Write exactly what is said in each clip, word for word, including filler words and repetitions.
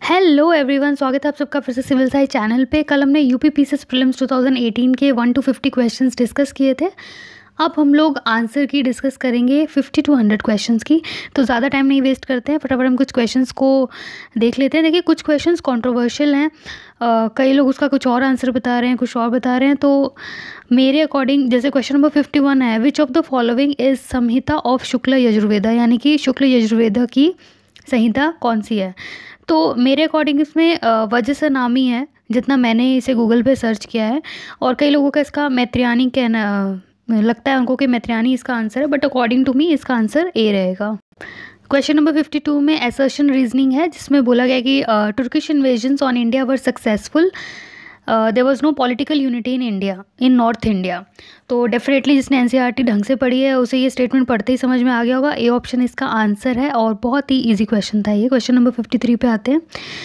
Hello everyone, स्वागत है आप सबका फिर से सिविल साइंस चैनल पे। कल हमने UP PCS prelims two thousand eighteen के one to fifty questions discuss किए थे। अब हम लोग आंसर की डिस्कस करेंगे फिफ्टी टू हंड्रेड क्वेश्चंस की। तो ज़्यादा टाइम नहीं वेस्ट करते हैं, फटाफट हम कुछ क्वेश्चंस को देख लेते हैं। देखिए, कुछ क्वेश्चंस कंट्रोवर्शियल हैं, अ, कई लोग उसका कुछ और आंसर बता रहे हैं, कुछ और बता रहे हैं। तो मेरे अकॉर्डिंग, जैसे क्वेश्चन नंबर फिफ्टी वन है, which of the following is Samhita of Shukla Yajurveda, यानी कि शुक्ल यजुर्वेदा की संहिता कौन सी है। तो मेरे अकॉर्डिंग इसमें वजस नामी है, जितना मैंने इसे गूगल पे सर्च किया है। और कई लोगों का इसका मैत्रियानी कहना लगता है उनको कि मैत्रियानी इसका आंसर है, बट अकॉर्डिंग टू मी इसका आंसर ए रहेगा। क्वेश्चन नंबर फिफ्टी टू में असर्शन रीजनिंग है, जिसमें बोला गया कि Turkish invasions on India were successful, there was no political unity in India in North India. तो डेफिनेटली जिसने एनसीईआरटी ढंग से पढ़ी है उसे ये स्टेटमेंट पढ़ते ही समझ में आ गया होगा। ए ऑप्शन इसका आंसर है और बहुत ही इजी क्वेश्चन था ये। क्वेश्चन नंबर फिफ्टी थ्री पे आते हैं।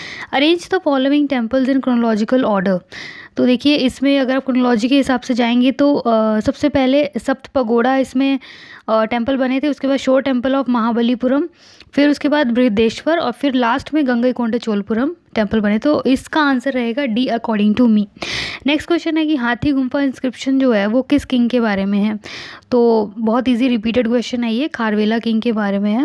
Arrange the following temples in chronological order. तो देखिए, इसमें अगर आप क्रोनोलॉजी के हिसाब से जाएंगे तो uh, सबसे पहले सप्त पगोड़ा इसमें टेम्पल uh, बने थे, उसके बाद शोर टेम्पल ऑफ महाबलीपुरम, फिर उसके बाद बृहदेश्वर, और फिर लास्ट में गंगईकोंड चोलपुरम टेम्पल बने। तो इसका आंसर रहेगा D according to me. Next question है कि हाथी गुम्फा इंस्क्रिप्शन जो है वो किस किंग के बारे में है। तो बहुत इजी रिपीटेड क्वेश्चन है ये, खारवेला किंग के बारे में है।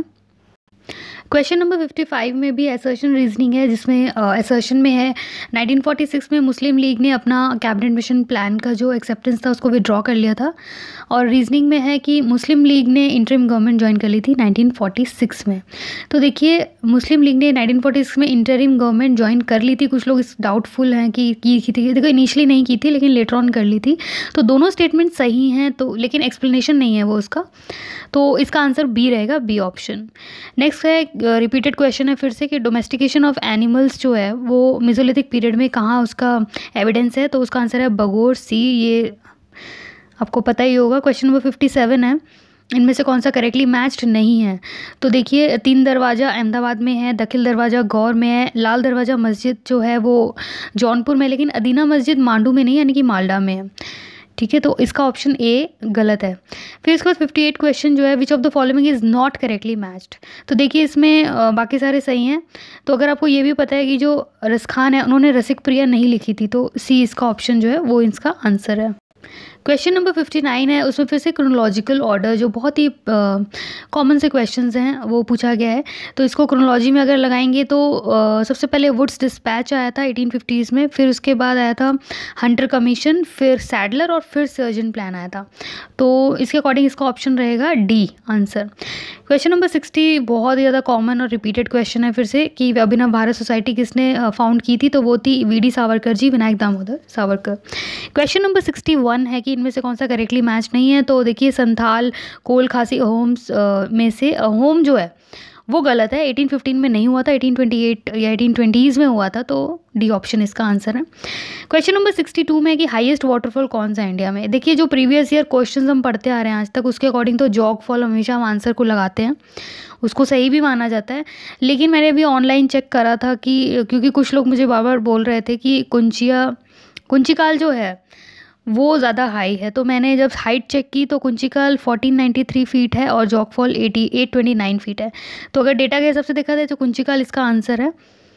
क्वेश्चन नंबर फिफ्टी फाइव में भी असर्शन रीजनिंग है, जिसमें असर्शन में है नाइनटीन फोर्टी सिक्स में मुस्लिम लीग ने अपना कैबिनेट मिशन प्लान का जो एक्सेप्टेंस था उसको विड्रॉ कर लिया था। और रीजनिंग में है कि मुस्लिम लीग ने इंटरिम गवर्नमेंट ज्वाइन कर ली थी नाइनटीन फोर्टी सिक्स में। तो देखिए, मुस्लिम लीग ने नाइनटीन फोर्टी सिक्स में इंटरिम गवर्नमेंट ज्वाइन कर ली थी। कुछ लोग इस डाउटफुल हैं कि की थी, देखो इनिशियली नहीं की थी लेकिन लेटर ऑन कर ली थी। तो दोनों स्टेटमेंट सही हैं, तो लेकिन एक्सप्लेनेशन नहीं है वो उसका। तो इसका आंसर बी रहेगा, बी ऑप्शन। नेक्स्ट है, रिपीटेड क्वेश्चन है फिर से, कि डोमेस्टिकेशन ऑफ एनिमल्स जो है वो मेसोलिथिक पीरियड में कहाँ उसका एविडेंस है। तो उसका आंसर है बगोर, सी। ये आपको पता ही होगा। क्वेश्चन नंबर फिफ्टी सेवन है, इनमें से कौन सा करेक्टली मैच्ड नहीं है। तो देखिए, तीन दरवाज़ा अहमदाबाद में है, दखिल दरवाज़ा गौर में है, लाल दरवाज़ा मस्जिद जो है वो जौनपुर में, लेकिन अदीना मस्जिद मांडू में नहीं, यानी कि मालडा में है। ठीक है, तो इसका ऑप्शन ए गलत है। फिर इसके बाद फिफ्टी एट क्वेश्चन जो है, which of the following is not correctly matched. तो देखिए, इसमें आ, बाकी सारे सही हैं। तो अगर आपको ये भी पता है कि जो रसखान है उन्होंने रसिक प्रिया नहीं लिखी थी, तो सी इसका ऑप्शन जो है वो इसका आंसर है। क्वेश्चन नंबर फिफ्टी नाइन है, उसमें फिर से क्रोनोलॉजिकल ऑर्डर, जो बहुत ही कॉमन से क्वेश्चंस हैं वो पूछा गया है। तो इसको क्रोनोलॉजी में अगर लगाएंगे तो uh, सबसे पहले वुड्स डिस्पैच आया था एटीन फिफ्टीज़ में, फिर उसके बाद आया था हंटर कमीशन, फिर सैडलर, और फिर सर्जन प्लान आया था। तो इसके अकॉर्डिंग इसका ऑप्शन रहेगा D answer. Question number sixty बहुत ज़्यादा कॉमन और रिपीटेड क्वेश्चन है फिर से, कि अभिनव भारत सोसाइटी किसने फाउंड की थी। तो वो थी V D Savarkar ji, Vinayak Damodar Savarkar. Question number sixty one है कि इनमें से कौन सा करेक्टली मैच नहीं है। तो देखिए, संथाल, कोल, खासी, अहोम्स में से अहोम जो है वो गलत है, एटीन फिफ्टीन में नहीं हुआ था, एटीन ट्वेंटी एट या एटीन ट्वेंटीज़ में हुआ था। तो डी ऑप्शन इसका आंसर है। क्वेश्चन नंबर सिक्सटी टू में कि हाईएस्ट वाटरफॉल कौन सा है इंडिया में। देखिए, जो प्रीवियस ईयर क्वेश्चंस हम पढ़ते आ रहे हैं आज तक, उसके अकॉर्डिंग तो जॉग फॉल हमेशा हम आंसर को लगाते हैं, उसको सही भी माना जाता है। लेकिन मैंने अभी ऑनलाइन चेक करा था कि, क्योंकि कुछ लोग मुझे बार बार बोल रहे थे कि कुंचिया कुंचिकाल जो है वो ज़्यादा हाई है, तो मैंने जब हाइट चेक की तो Kunchikal fourteen ninety three feet है और Jog fall eighty eight twenty nine feet है। तो अगर डेटा के हिसाब से देखा जाए तो कुंचिकाल इसका आंसर है।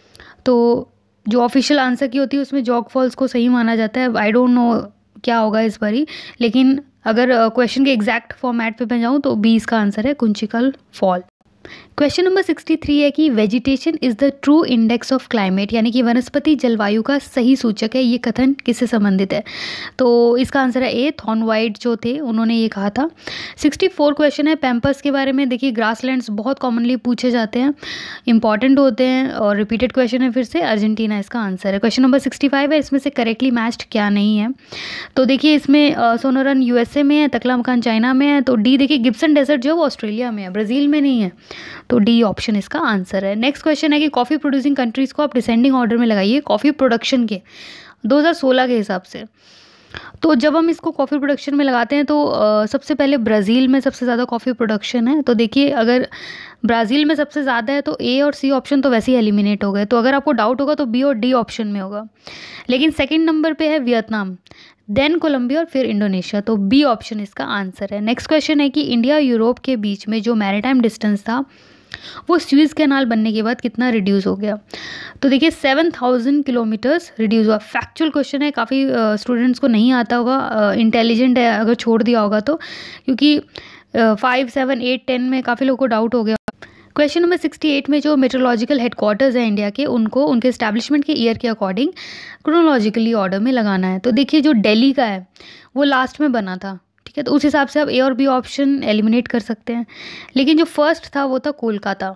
तो जो ऑफिशियल आंसर की होती है उसमें जॉगफॉल्स को सही माना जाता है। आई डोंट नो क्या होगा इस बारी, लेकिन अगर क्वेश्चन के एग्जैक्ट फॉर्मेट पे मैं जाऊँ तो बी इसका आंसर है, Kunchikal fall. Question number sixty three है कि vegetation is the true index of climate, यानी कि वनस्पति जलवायु का सही सूचक है। ये कथन किससे संबंधित है। तो इसका आंसर है ए, थॉर्नवाइट जो थे उन्होंने ये कहा था। सिक्सटी फोर क्वेश्चन है पैम्पस के बारे में। देखिए, ग्रासलैंड्स बहुत कॉमनली पूछे जाते हैं, इंपॉर्टेंट होते हैं, और रिपीटेड क्वेश्चन है फिर से, अर्जेंटीना इसका आंसर है। क्वेश्चन नंबर सिक्सटी फाइव है, इसमें से करेक्टली मैच्ड क्या नहीं है। तो देखिए, इसमें सोनोरन यूएसए में है, तकलामकान चाइना में है। तो डी देखिए, गिब्सन डेजर्ट जो है वो ऑस्ट्रेलिया में है, ब्राज़ील में नहीं है। तो डी ऑप्शन इसका आंसर है। नेक्स्ट क्वेश्चन है कि कॉफ़ी प्रोड्यूसिंग कंट्रीज़ को आप डिसेंडिंग ऑर्डर में लगाइए कॉफ़ी प्रोडक्शन के दो हज़ार सोलह के हिसाब से। तो जब हम इसको कॉफ़ी प्रोडक्शन में लगाते हैं तो आ, सबसे पहले ब्राज़ील में सबसे ज़्यादा कॉफ़ी प्रोडक्शन है। तो देखिए, अगर ब्राज़ील में सबसे ज़्यादा है तो ए और सी ऑप्शन तो वैसे ही एलिमिनेट हो गए। तो अगर आपको डाउट होगा तो बी और डी ऑप्शन में होगा। लेकिन सेकंड नंबर पे है वियतनाम, देन कोलंबिया और फिर इंडोनेशिया। तो बी ऑप्शन इसका आंसर है। नेक्स्ट क्वेश्चन है कि इंडिया और यूरोप के बीच में जो मैरीटाइम डिस्टेंस था वो स्यूज़ कैनाल बनने के बाद कितना रिड्यूस हो गया। तो देखिए सेवन थाउजेंड किलोमीटर्स रिड्यूस हुआ। फैक्चुअल क्वेश्चन है, काफ़ी स्टूडेंट्स को नहीं आता होगा, इंटेलिजेंट है अगर छोड़ दिया होगा तो, क्योंकि फाइव सेवन एट टेन में काफ़ी लोगों को डाउट हो गया। क्वेश्चन नंबर सिक्सटी एट में जो मेट्रोलॉजिकल हेडक्वार्टर्स हैं इंडिया के, उनको उनके एस्टैब्लिशमेंट के ईयर के अकॉर्डिंग क्रोनोलॉजिकली ऑर्डर में लगाना है। तो देखिए जो दिल्ली का है वो लास्ट में बना था, ठीक है, तो उस हिसाब से आप ए और बी ऑप्शन एलिमिनेट कर सकते हैं। लेकिन जो फर्स्ट था वो था कोलकाता।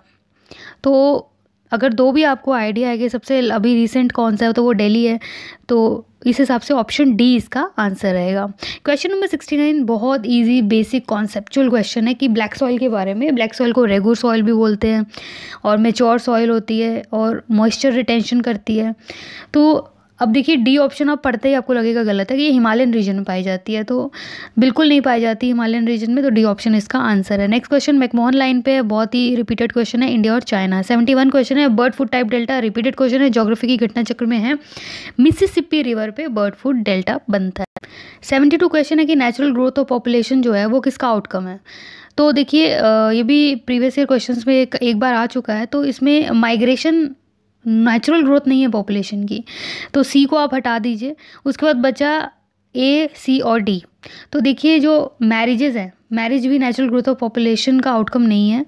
तो अगर दो भी आपको आइडिया है कि सबसे अभी रिसेंट कौन सा है, तो वो दिल्ली है, तो इस हिसाब से ऑप्शन डी इसका आंसर रहेगा। क्वेश्चन नंबर सिक्सटी नाइन बहुत इजी बेसिक कॉन्सेप्चुअल क्वेश्चन है कि ब्लैक सॉइल के बारे में। ब्लैक सॉइल को रेगुलर सॉइल भी बोलते हैं और मैच्योर सॉइल होती है और मॉइस्चर रिटेंशन करती है। तो अब देखिए डी ऑप्शन आप पढ़ते ही आपको लगेगा गलत है कि ये हिमालयन रीजन में पाई जाती है, तो बिल्कुल नहीं पाई जाती हिमालयन रीजन में, तो डी ऑप्शन इसका आंसर है। नेक्स्ट क्वेश्चन मैकमोहन लाइन पे बहुत ही रिपीटेड क्वेश्चन है, इंडिया और चाइना। सेवेंटी वन क्वेश्चन है bird food type delta, repeated question है, ज्योग्राफी की घटना चक्र में है, मिसिसिपी रिवर पे बर्ड फूड डेल्टा बनता है। सेवेंटी टू क्वेश्चन है कि नेचुरल ग्रोथ ऑफ पॉपुलेशन जो है वो किसका आउटकम है। तो देखिए ये भी प्रीवियस ईयर क्वेश्चन में एक, एक बार आ चुका है, तो इसमें माइग्रेशन नेचुरल ग्रोथ नहीं है पॉपुलेशन की, तो सी को आप हटा दीजिए। उसके बाद बचा ए, सी और डी। तो देखिए जो मैरिजेज है, मैरिज भी नेचुरल ग्रोथ ऑफ पॉपुलेशन का आउटकम नहीं है,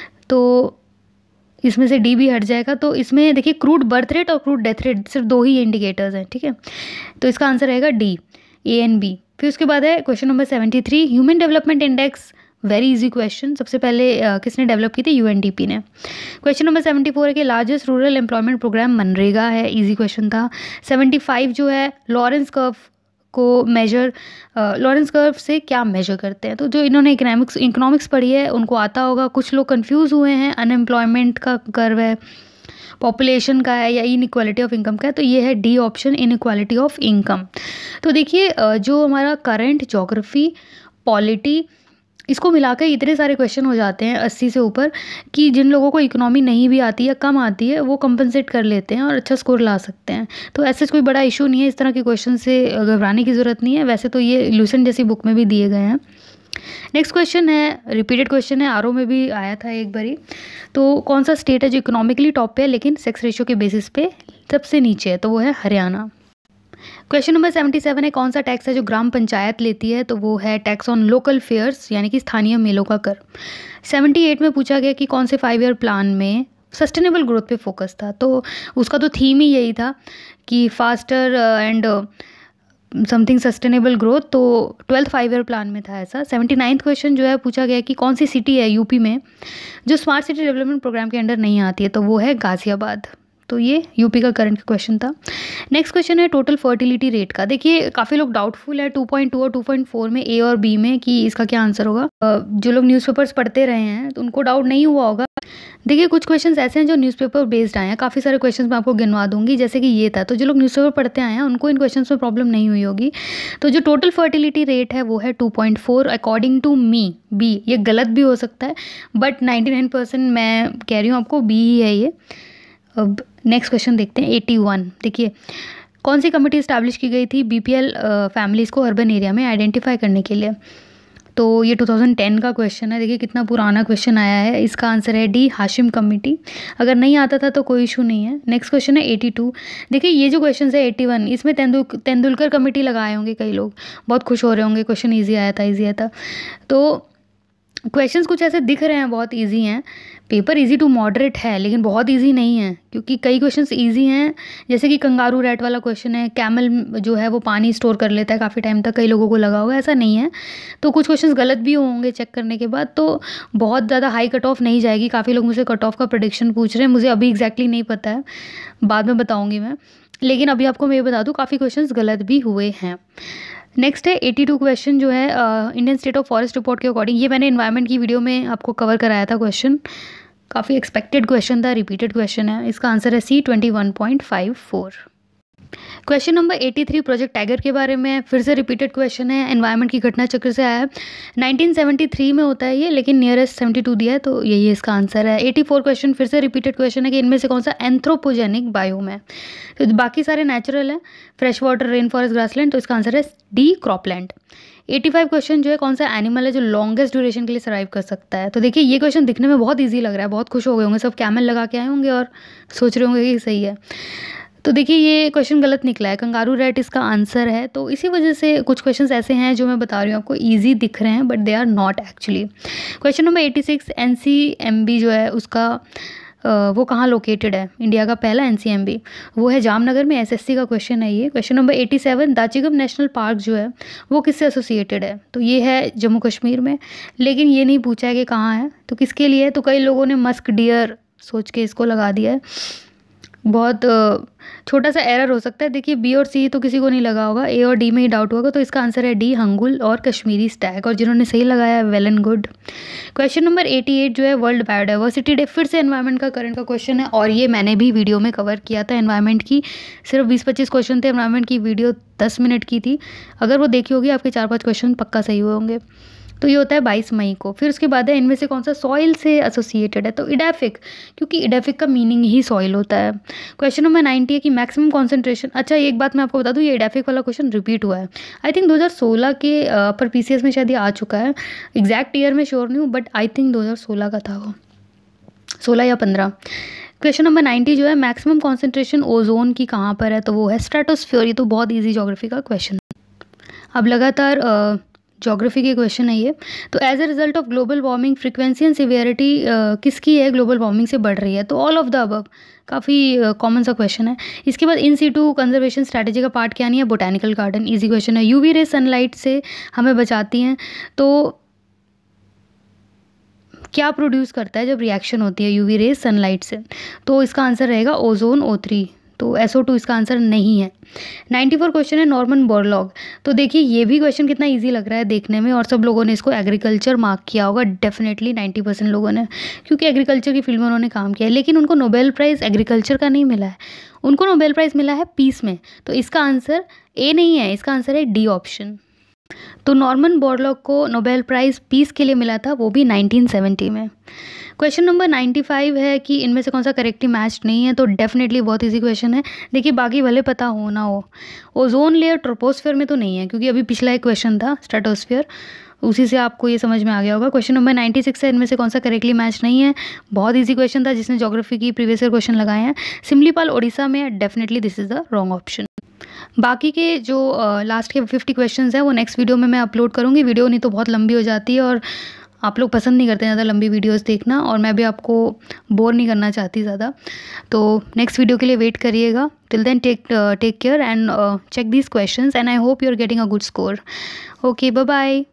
तो इसमें से डी भी हट जाएगा। तो इसमें देखिए क्रूड बर्थ रेट और क्रूड डेथ रेट सिर्फ दो ही इंडिकेटर्स हैं, ठीक है, तो इसका आंसर रहेगा डी, ए एंड बी। फिर उसके बाद है question number seventy three human development index, very easy question, सबसे पहले uh, किसने डेवलप की थी, यूएनडीपी ने। क्वेश्चन नंबर सेवेंटी फोर है कि largest rural employment programme MNREGA है, इजी क्वेश्चन था। सेवेंटी फाइव जो है लॉरेंस कर्व को मेजर, लॉरेंस कर्व से क्या मेजर करते हैं, तो जो इन्होंने इकोनॉमिक्स इकोनॉमिक्स पढ़ी है उनको आता होगा। कुछ लोग कंफ्यूज हुए हैं, अनएम्प्लॉयमेंट का कर्व है, पॉपुलेशन का है या इनइक्वालिटी ऑफ इनकम का है, तो ये है D option, inequality of income. तो देखिए जो हमारा करंट, ज्योग्राफी, पॉलिटी, इसको मिलाकर इतने सारे क्वेश्चन हो जाते हैं अस्सी से ऊपर कि जिन लोगों को इकोनॉमी नहीं भी आती है, कम आती है, वो कंपनसेट कर लेते हैं और अच्छा स्कोर ला सकते हैं। तो ऐसे कोई बड़ा इशू नहीं है, इस तरह के क्वेश्चन से घबराने की ज़रूरत नहीं है। वैसे तो ये लूसेंट जैसी बुक में भी दिए गए हैं। नेक्स्ट क्वेश्चन है रिपीटेड क्वेश्चन है, आर में भी आया था एक बारी। तो कौन सा स्टेट है जो इकोनॉमिकली टॉप पे है लेकिन सेक्स रेशियो के बेसिस पे सबसे नीचे है, तो वो है Haryana. Question number seventy seven है कौन सा टैक्स है जो ग्राम पंचायत लेती है, तो वो है टैक्स ऑन लोकल फेयर्स यानी कि स्थानीय मेलों का कर। सेवेंटी एट में पूछा गया कि कौन से फाइव ईयर प्लान में सस्टेनेबल ग्रोथ पे फोकस था, तो उसका तो थीम ही यही था कि faster and something sustainable growth, तो ट्वेल्थ फाइव ईयर प्लान में था ऐसा। सेवेंटी नाइन्थ क्वेश्चन जो है पूछा गया कि कौन सी सिटी है यूपी में जो स्मार्ट सिटी डेवलपमेंट प्रोग्राम के अंडर नहीं आती है, तो वो है गाजियाबाद। तो ये यूपी का करंट क्वेश्चन था। नेक्स्ट क्वेश्चन है टोटल फर्टिलिटी रेट का। देखिए काफ़ी लोग डाउटफुल है टू पॉइंट टू और टू पॉइंट फोर में, ए और बी में, कि इसका क्या आंसर होगा। जो लोग न्यूज़पेपर्स पढ़ते रहे हैं तो उनको डाउट नहीं हुआ होगा। देखिए कुछ क्वेश्चंस ऐसे हैं जो न्यूज़पेपर बेस्ड आए हैं, काफ़ी सारे क्वेश्चंस मैं आपको गिनवा दूंगी, जैसे कि ये था। तो जो लोग न्यूज़पेपर पढ़ते आए हैं उनको इन क्वेश्चंस में प्रॉब्लम नहीं हुई होगी। तो जो टोटल फर्टिलिटी रेट है वो है two point four according to me. B ये गलत भी हो सकता है, बट नाइन्टी नाइन परसेंट मैं कह रही हूँ आपको बी ही है ये। अब नेक्स्ट क्वेश्चन देखते हैं एटी वन। देखिए कौन सी कमेटी इस्टेब्लिश की गई थी बीपीएल फैमिलीज़ को अर्बन एरिया में आइडेंटिफाई करने के लिए, तो ये टू थाउजेंड टेन का क्वेश्चन है। देखिए कितना पुराना क्वेश्चन आया है। इसका आंसर है डी, हाशिम कमेटी। अगर नहीं आता था तो कोई इशू नहीं है। नेक्स्ट क्वेश्चन है एटी टू। देखिए ये जो क्वेश्चन है एटी वन, इसमें तेंदुल तेंदुलकर कमेटी लगाए होंगे कई लोग, बहुत खुश हो रहे होंगे, क्वेश्चन ईजी आया था ईजी आया था। तो क्वेश्चंस कुछ ऐसे दिख रहे हैं बहुत इजी हैं, पेपर इजी टू मॉडरेट है लेकिन बहुत इजी नहीं है, क्योंकि कई क्वेश्चंस इजी हैं, जैसे कि कंगारू रैट वाला क्वेश्चन है, कैमल जो है वो पानी स्टोर कर लेता है काफ़ी टाइम तक, कई लोगों को लगा होगा, ऐसा नहीं है। तो कुछ क्वेश्चंस गलत भी होंगे चेक करने के बाद, तो बहुत ज़्यादा हाई कट ऑफ नहीं जाएगी। काफ़ी लोग मुझे कट ऑफ का प्रेडिक्शन पूछ रहे हैं, मुझे अभी एग्जैक्टली नहीं पता है, बाद में बताऊँगी मैं, लेकिन अभी आपको मैं ये बता दूँ काफ़ी क्वेश्चन गलत भी हुए हैं। नेक्स्ट है एटी टू क्वेश्चन जो है Indian State of Forest Report के अकॉर्डिंग, ये मैंने एनवायरनमेंट की वीडियो में आपको कवर कराया था क्वेश्चन, काफ़ी एक्सपेक्टेड क्वेश्चन था, रिपीटेड क्वेश्चन है। इसका आंसर है C, twenty one point five four. Question number तिरासी प्रोजेक्ट टाइगर के बारे में, फिर से रिपीटेड क्वेश्चन है, एनवायरनमेंट की घटना चक्र से आया है। नाइनटीन सेवेंटी थ्री में होता है ये, लेकिन नियरेस्ट सेवेंटी टू दिया है, तो यही इसका आंसर है। चौरासी क्वेश्चन फिर से रिपीटेड क्वेश्चन है कि इनमें से कौन सा एंथ्रोपोजेनिक बायोम है। तो बाकी सारे नेचुरल है, fresh water, rain forest, grassland, तो इसका आंसर है डी क्रॉपलैंड। पचासी क्वेश्चन जो है कौन सा एनिमल है जो लॉन्गेस्ट ड्यूरेशन के लिए सर्वाइव कर सकता है। तो देखिए ये क्वेश्चन दिखने में बहुत ईजी लग रहा है, बहुत खुश हो गए होंगे सब, कैमल लगा के आए होंगे और सोच रहे होंगे कि सही है। तो देखिए ये क्वेश्चन गलत निकला है, कंगारू रैट इसका आंसर है। तो इसी वजह से कुछ क्वेश्चंस ऐसे हैं जो मैं बता रही हूँ आपको इजी दिख रहे हैं, but they are not actually. Question number छियासी, एनसीएमबी जो है उसका वो कहाँ लोकेटेड है। इंडिया का पहला एनसीएमबी वो है जामनगर में, एसएससी का क्वेश्चन है ये। क्वेश्चन नंबर सत्तासी, दाचिगम नेशनल पार्क जो है वो किससे एसोसिएटेड है। तो ये है जम्मू कश्मीर में, लेकिन ये नहीं पूछा है कि कहाँ है, तो किसके लिए है। तो कई लोगों ने मस्क डियर सोच के इसको लगा दिया है, बहुत छोटा सा एरर हो सकता है। देखिए बी और सी तो किसी को नहीं लगा होगा, ए और डी में ही डाउट होगा, तो इसका आंसर है डी, हंगुल और कश्मीरी स्टैग। और जिन्होंने सही लगाया है well and good. Question number अठासी जो है वर्ल्ड बायोडाइवर्सिटी डे, फिर से एनवायरनमेंट का करंट का क्वेश्चन है, और ये मैंने भी वीडियो में कवर किया था एनवायरनमेंट की। सिर्फ बीस पच्चीस क्वेश्चन थे, एनवायरनमेंट की वीडियो दस मिनट की थी, अगर वो देखी होगी आपके चार पाँच क्वेश्चन पक्का सही हुए होंगे। तो ये होता है बाईस मई को। फिर उसके बाद है इनमें से कौन सा सॉइल से एसोसिएटेड है। तो इडेफिक, क्योंकि इडेफिक का मीनिंग ही सॉइल होता है। क्वेश्चन नंबर नब्बे है कि मैक्सिमम कॉन्सेंट्रेशन, अच्छा एक बात मैं आपको बता दूं, ये इडेफिक वाला क्वेश्चन रिपीट हुआ है। आई थिंक दो हज़ार सोलह के पर पीसीएस में शायद ये आ चुका है, एग्जैक्ट ईयर में श्योर नहीं हूँ, बट आई थिंक दो हज़ार सोलह का था वो, सोलह या पंद्रह। क्वेश्चन नंबर नब्बे जो है मैक्सिमम कॉन्सेंट्रेशन ओजोन की कहाँ पर है, तो वो है स्ट्रेटोस्फीयर। ये तो बहुत ईजी ज्योग्राफी का क्वेश्चन। अब लगातार ज्योग्राफी के क्वेश्चन है ये। तो as a result of global warming frequency and severity किसकी है ग्लोबल वार्मिंग से बढ़ रही है। तो ऑल ऑफ द अबव, काफ़ी कॉमन सा क्वेश्चन है। इसके बाद इन सीटू कंजर्वेशन स्ट्रैटेजी का पार्ट क्या नहीं है, बोटानिकल गार्डन, इजी क्वेश्चन है। यूवी रे सनलाइट से हमें बचाती हैं, तो क्या प्रोड्यूस करता है जब रिएक्शन होती है यूवी रे सनलाइट से। तो इसका आंसर रहेगा ओजोन ओ थ्री, तो एस ओ टू इसका आंसर नहीं है। चौरानवे क्वेश्चन है नॉर्मन बोरलॉग। तो देखिए ये भी क्वेश्चन कितना इजी लग रहा है देखने में, और सब लोगों ने इसको एग्रीकल्चर मार्क किया होगा डेफिनेटली, नब्बे परसेंट लोगों ने, क्योंकि एग्रीकल्चर की फील्ड में उन्होंने काम किया है। लेकिन उनको नोबेल प्राइज़ एग्रीकल्चर का नहीं मिला है, उनको नोबेल प्राइज़ मिला है पीस में। तो इसका आंसर ए नहीं है, इसका आंसर है डी ऑप्शन। तो नॉर्मन बोरलॉग को नोबेल प्राइज़ पीस के लिए मिला था, वो भी नाइनटीन सेवेंटी में। क्वेश्चन नंबर पचानवे है कि इनमें से कौन सा करेक्टली मैच नहीं है। तो डेफिनेटली बहुत इजी क्वेश्चन है। देखिए बाकी भले पता हो ना हो, ओजोन लेयर ट्रोपोस्फेयर में तो नहीं है, क्योंकि अभी पिछला एक क्वेश्चन था स्ट्रेटोस्फेयर, उसी से आपको ये समझ में आ गया होगा। क्वेश्चन नंबर छियानवे है, इनमें से कौन सा करेक्टली मैच नहीं है। बहुत ईजी क्वेश्चन था, जिसने ज्योग्राफी की प्रीवियस ईयर क्वेश्चन लगाए हैं। सिमलीपाल ओडिशा में है, definitely this is the wrong option. बाकी के जो लास्ट के पचास क्वेश्चंस हैं वो नेक्स्ट वीडियो में मैं अपलोड करूँगी। वीडियो नहीं तो बहुत लंबी हो जाती है, और आप लोग पसंद नहीं करते ज़्यादा लंबी वीडियोस देखना, और मैं भी आपको बोर नहीं करना चाहती ज़्यादा। तो नेक्स्ट वीडियो के लिए वेट करिएगा। Till then take take care and check these questions, and I hope you are getting a good score. Okay, bye bye.